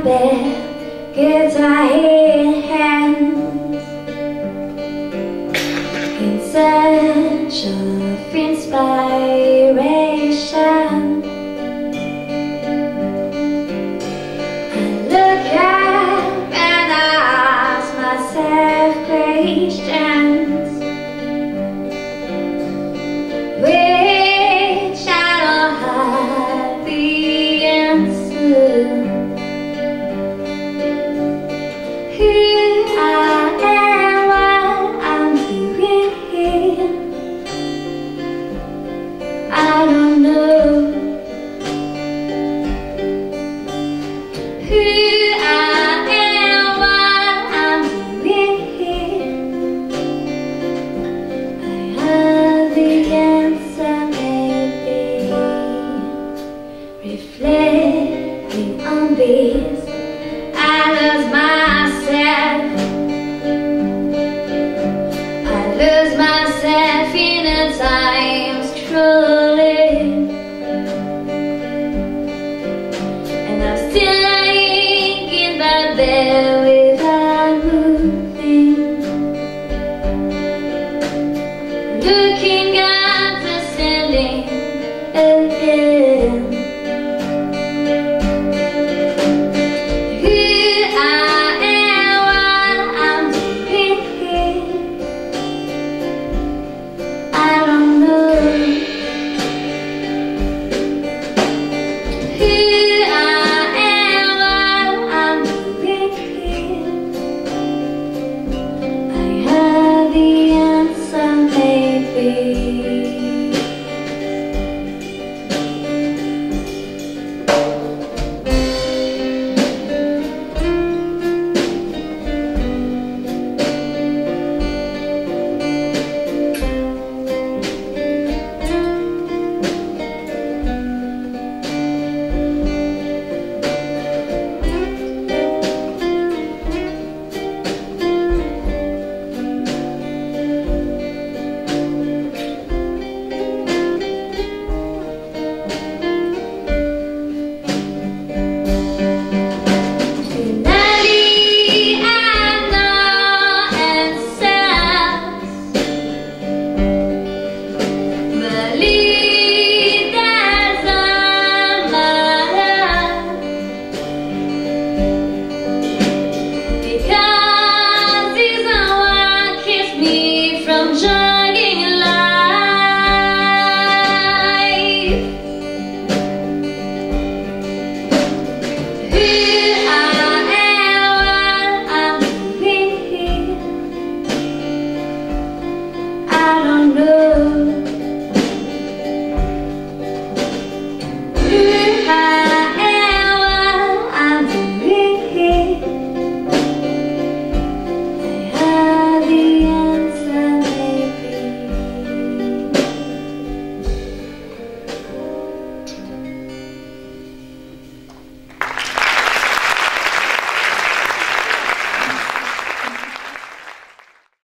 bed, guitar in hand, in search of inspiration. I look up and I ask myself questions which I don't have the answer. Who I am, what I'm doing here, I don't know. Who I am, what I'm doing here, I have the answer, maybe. Reflecting on this, I lose myself. I lose myself in a time struggle.